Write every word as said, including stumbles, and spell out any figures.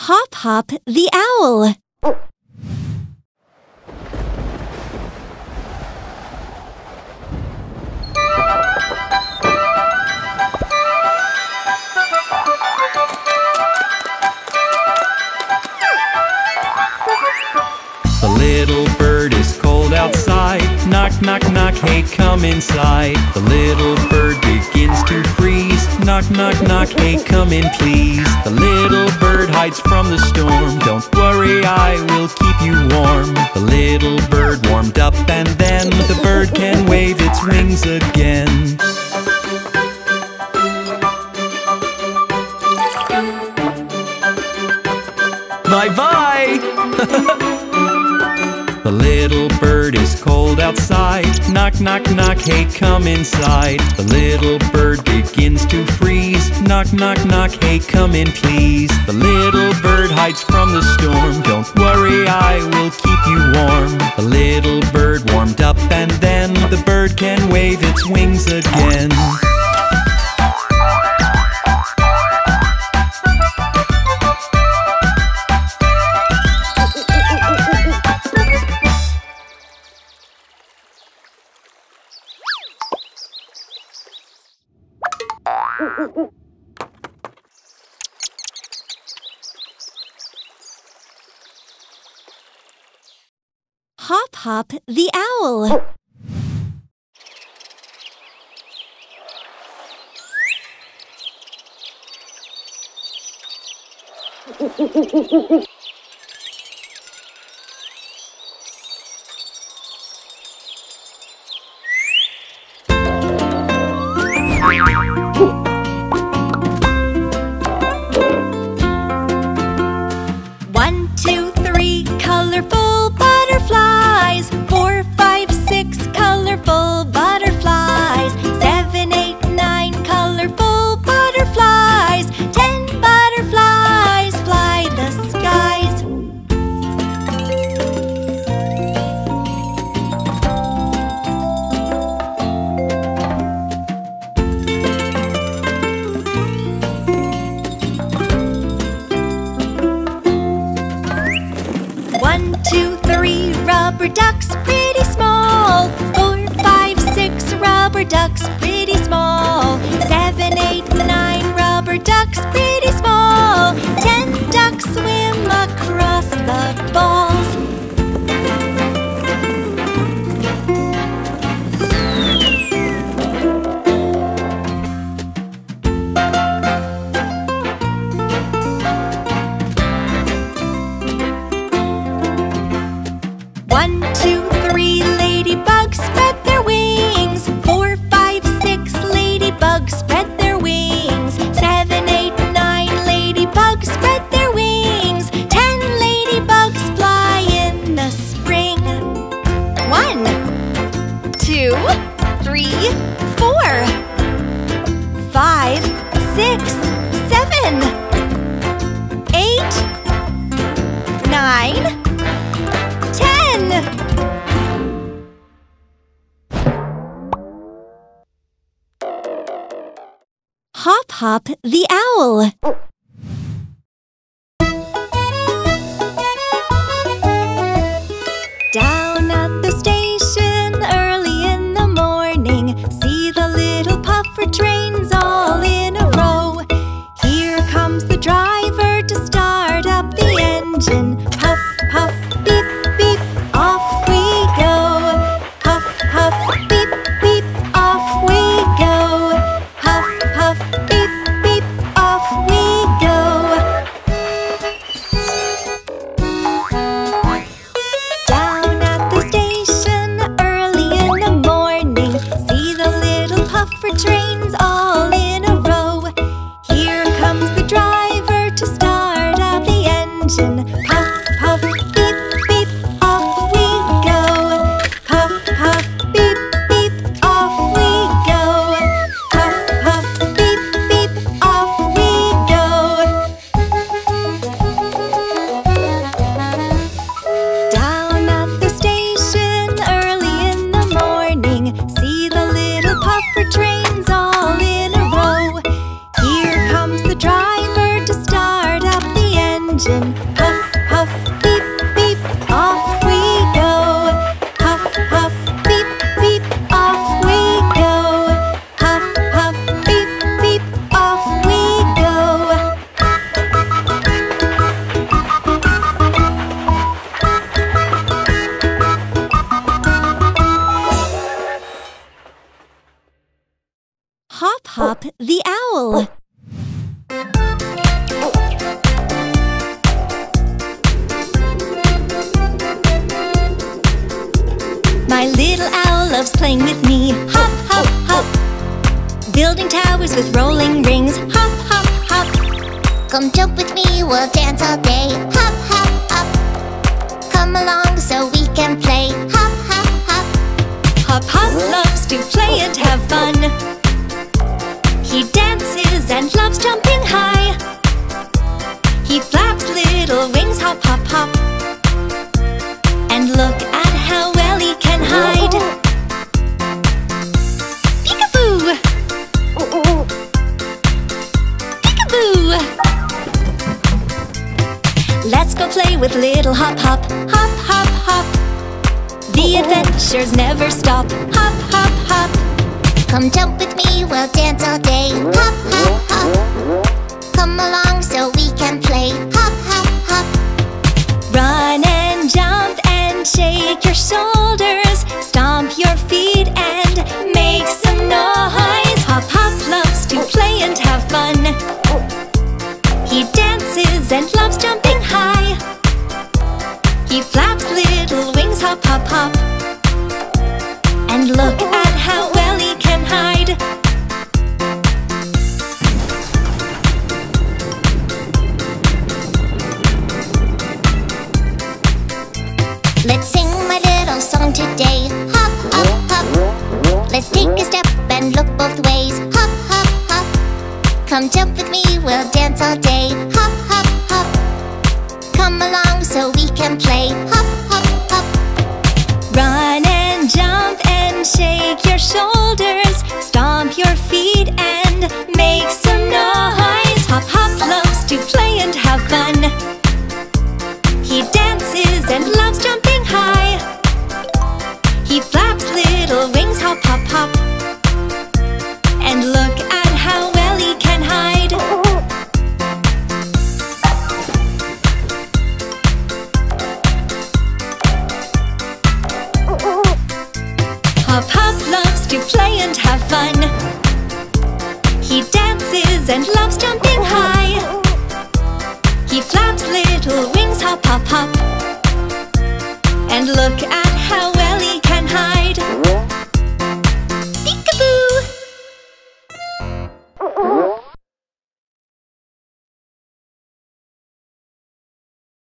Hop Hop the Owl. The little bird is cold outside. Knock, knock, knock, hey, come inside. The little bird begins to freeze. Knock, knock, knock, hey, come in please. The little bird hides from the storm. Don't worry, I will keep you warm. The little bird warmed up and then the bird can wave its wings again. Bye-bye! The little bird is cold outside. Knock, knock, knock, hey, come inside. The little bird begins to freeze. Knock, knock, knock, hey, come in please. The little bird hides from the storm. Don't worry, I will keep you warm. The little bird warmed up and then the bird can wave its wings again. Hop Hop the Owl. One, two, three, colorful butterflies. Four, five, six, colorful butterflies. Seven, eight, nine, colorful butterflies. Ten butterflies fly the skies. One, two, three, rubber ducks, pretty small. Four, five, six, rubber ducks, pretty small. Seven, eight, nine, rubber ducks, pretty small. Ten ducks swim across the balls. One, two, three, ladybugs spread their wings. Four, five, six, ladybugs spread their wings. Seven, eight, nine, ladybugs spread their wings. Ten ladybugs fly in the spring. One, two, three, four, five, six, seven, eight, nine, ten. Hop Hop the Owl. Down at the station early in the morning, see the little puffer trains all in a row. Here comes the driver to start up the engine. Puff, puff, beep, beep, off we go. Puff, puff, beep, beep, off we go. Puff, puff, beep, beep, off we go. Down at the station early in the morning, see the little puffer trains all in a row. Here comes the driver to start up the engine. Puff, puff, beep, beep, off we go. Puff, puff, beep, beep, off we go. Puff, puff, beep, beep, off we go. Down at the station early in the morning, see the little puffer trains all in a row. Here comes the driver to start up the engine. engine. Puff, puff, beep, beep, off we go. Puff, puff, beep, beep, off we go. Puff, puff, beep, beep, off we go. Hop, Hop the owl. My little owl loves playing with me. Hop, hop, hop. Building towers with rolling rings. Hop, hop, hop. Come jump with me, we'll dance all day. Hop, hop, hop. Come along so we can play. Hop, hop, hop. Hop, Hop loves to play and have fun. He dances and loves jumping high. He flaps little wings, hop, hop, hop. And look at how well he can hide. Peekaboo! Peekaboo! Let's go play with little Hop, Hop. Hop, hop, hop. The adventures never stop. Hop, hop, hop. Come jump with me, we'll dance all day. Hop, hop, hop. Come along so we can play. Hop, hop, hop. Run and jump and shake your shoulders. Stomp your feet and make some noise. Hop, Hop loves to play and have fun. He dances and loves jumping high. He flaps little wings, hop, hop, hop. And look at how well he can hide. Let's sing my little song today. Hop, hop, hop. Let's take a step and look both ways. Hop, hop, hop. Come jump with me, we'll dance all day. Hop, hop, hop. Come along so we can play. Hop, hop, hop. Run and jump and shake your shoulders. Stomp your feet and make some noise. Hop, Hop loves to play and have fun. He dances and loves jumping high. He flaps little wings, hop, hop, hop. And look at how well he can hide. Hop, Hop loves to play and have fun. He dances and loves jumping high. He flaps little wings, hop, hop, hop. And look at